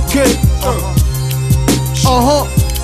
Ok. Oh.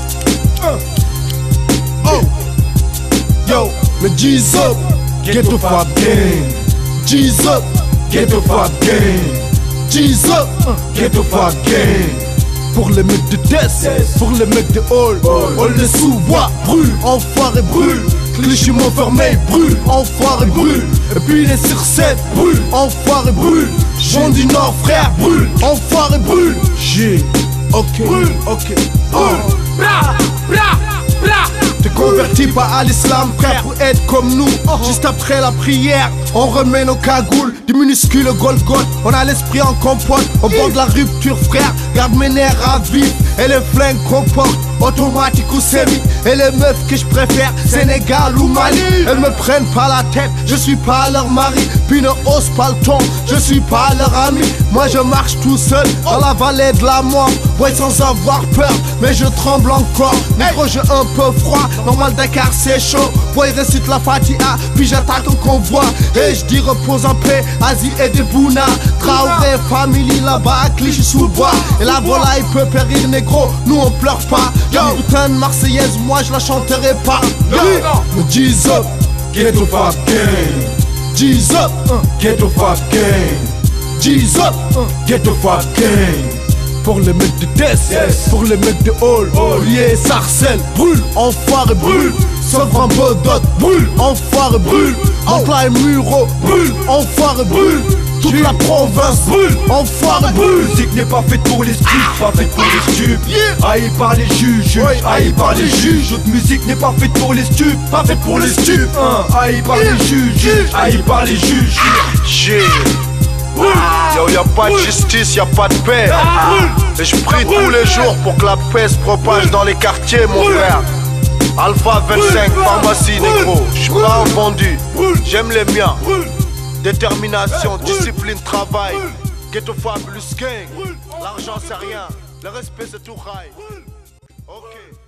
Yo, le G's up, Ghetto Fab Gang. G's up, Ghetto Fab Gang. G's up, Ghetto Fab Gang. Pour les mecs de test, pour les mecs de hall, les sous-bois brûle, enfoiré brûle. Clichy Montfermeil brûle, enfoiré brûle. Et puis les Circènes brûle, enfoiré brûle. Jean du Nord frère brûle, enfoiré brûle. J'ai, ok, brûle, ok, brûle. Bra, bra, bra. T'es converti pas à l'islam frère pour être comme nous. Juste après la prière, on remet nos cagoules. Du minuscule Golgoth, on a l'esprit en compote. Au bord de la rupture frère, garde mes nerfs à vif. Et les flingues qu'on porte, automatique ou semi. Et les meufs que je préfère, Sénégal ou Mali. Elles me prennent pas la tête, je suis pas leur mari. Puis ne hausse pas le ton, je suis pas leur ami. Moi je marche tout seul dans la vallée de la mort. Ouais sans avoir peur, mais je tremble encore. Négro j'ai un peu froid, normal Dakar c'est chaud. Ouais récite la Fatiha, puis j'attaque un convoi. Et je dis repose en paix, Asie et des Bouna. Traoré, family là-bas, à Clichy sous le bois. Et la volaille peut périr négro, nous on pleure pas. Yo, putain de Marseillaise, moi je la chanterai pas. Yo, le G's up, Ghetto Fab Gang. G's up, Ghetto Fab Gang. G's up, Ghetto Fab Gang. Pour les mecs de test, pour les mecs de hall, lié Sarcelles, brûle, enfoiré brûle. Sauf un Bodot, brûle, enfoiré brûle. Enclin et Muro, brûle, enfoiré brûle. Toute la province brûle, enfoiré brûle. Musique n'est pas faite pour les stupides, pas faite pour les stupes. Haï par les juges, haï par les juges. Notre musique n'est pas faite pour les stupes, pas faite pour les stupes. Haï par les juges, haï par les juges. Yo, y'a pas de justice, y'a pas de paix. Et je prie tous les jours pour que la paix se propage dans les quartiers, mon frère. Alpha 25, pharmacie négro. J'suis pas un vendu, j'aime les miens. Détermination, discipline, travail. Ghetto Fabulous Gang. L'argent c'est rien, le respect c'est tout rail. Ok.